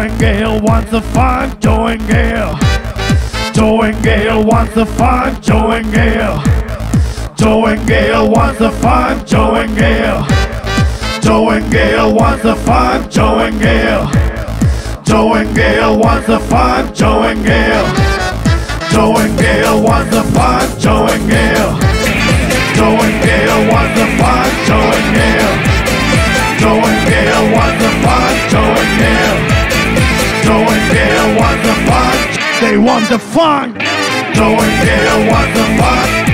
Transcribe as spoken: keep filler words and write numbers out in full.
and Gail wants the fun. Joe and Gail. Joe and Gail wants the fun. Joe and Gail. Joe and Gail wants the fun. Joe and Gail. Joe and Gail wants the fun. Joe and Gail. Joe and Gail wants the fun. Joe and Gail. Joe and Gail wants the fun. Joe and Gail. Joe and Gail wants the fun. Joe and Gail. Joe and Gail wants the fun. Joe and Gail. Joe and Gail wants the fun. They want the fun. Joe and Gail want the fun.